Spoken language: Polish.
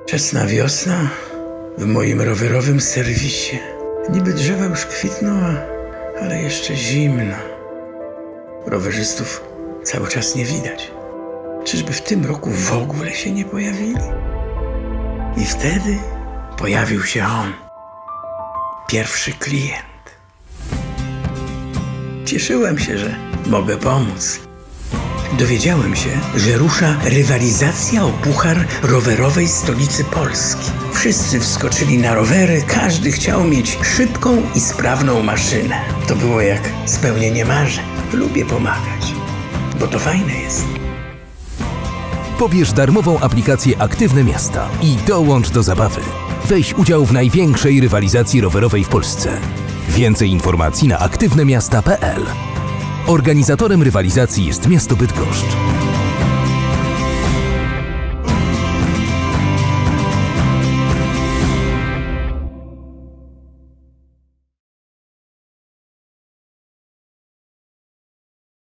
Wczesna wiosna w moim rowerowym serwisie. Niby drzewa już kwitną, ale jeszcze zimno. Rowerzystów cały czas nie widać. Czyżby w tym roku w ogóle się nie pojawili? I wtedy pojawił się on. Pierwszy klient. Cieszyłem się, że mogę pomóc. Dowiedziałem się, że rusza rywalizacja o puchar rowerowej stolicy Polski. Wszyscy wskoczyli na rowery, każdy chciał mieć szybką i sprawną maszynę. To było jak spełnienie marzeń. Lubię pomagać, bo to fajne jest. Pobierz darmową aplikację Aktywne Miasta i dołącz do zabawy. Weź udział w największej rywalizacji rowerowej w Polsce. Więcej informacji na aktywnemiasta.pl. Organizatorem rywalizacji jest miasto Bydgoszcz.